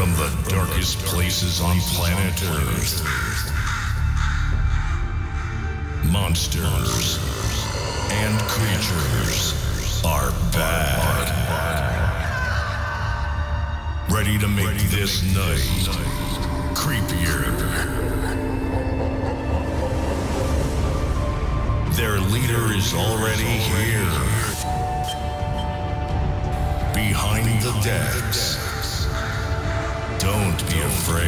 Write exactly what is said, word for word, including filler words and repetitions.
From the darkest places on planet Earth, monsters and creatures are back, ready to make this night creepier. Their leader is already here, behind the decks. Don't be afraid.